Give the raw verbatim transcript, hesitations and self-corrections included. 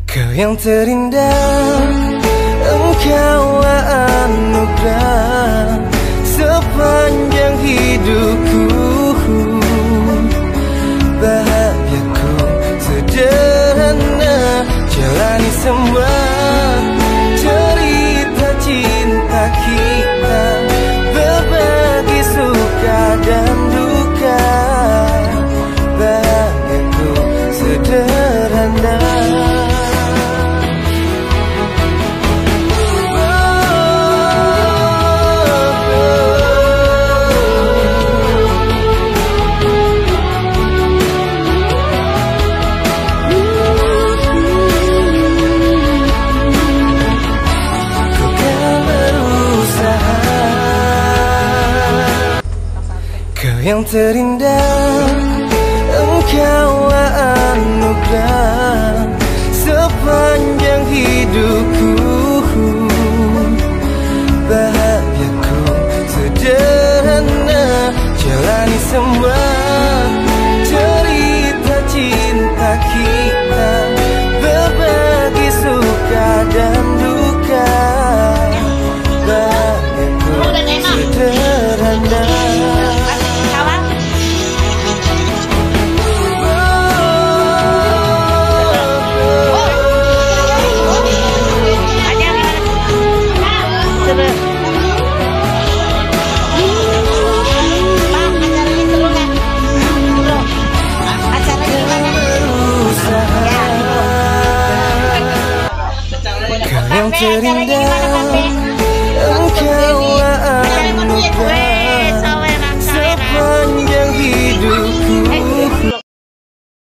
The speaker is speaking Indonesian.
Kau yang terindah, engkaulah anugerah sepanjang hidupku. Bahagiaku sederhana, jalani semua cerita cinta kita, berbagi suka dan duka. Bahagiaku sederhana. Yang terindah, engkaulah anugerah sepanjang hidupku. Bahagiaku sederhana, jalani semua cerita cinta kita, berbagi suka dan duka. Bahagiaku sederhana. Yang terindah,